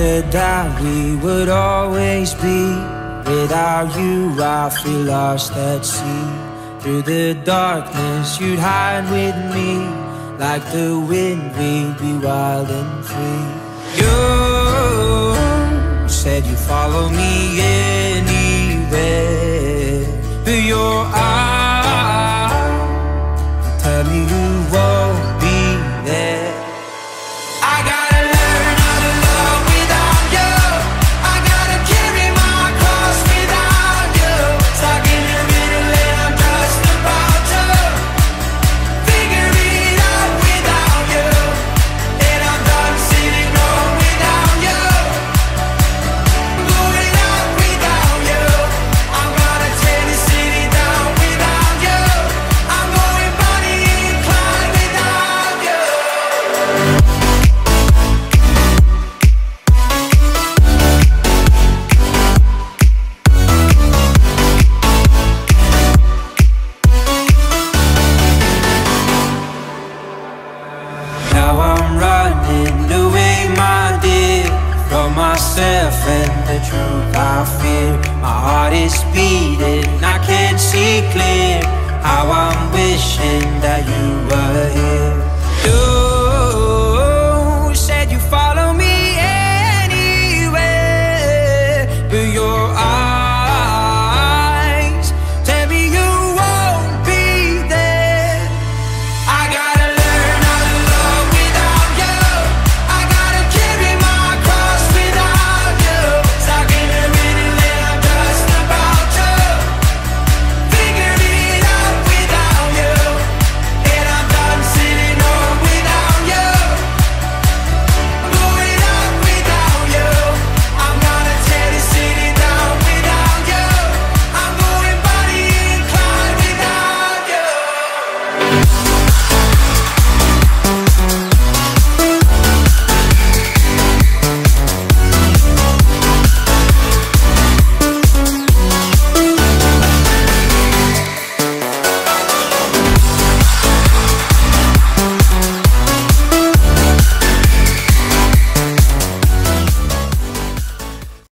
said that we would always be. Without you I feel lost at sea. Through the darkness you'd hide with me. Like the wind we'd be wild and free. You said you'd follow me anywhere. But your eyes tell me you won't be there. I gotta learn how to love without you. I gotta carry my cross without you. Stuck in the middle and I'm just about to figure it out without you. And I'm done sitting home without you. I'm going out without you. I'm gonna tear the city down without you. I'm going Bonnie and Clyde without you. Now I'm running away, my dear, from myself and the truth I fear. My heart is beating, I can't see clear. How I'm wishing that you were here. You said you follow me anywhere, but your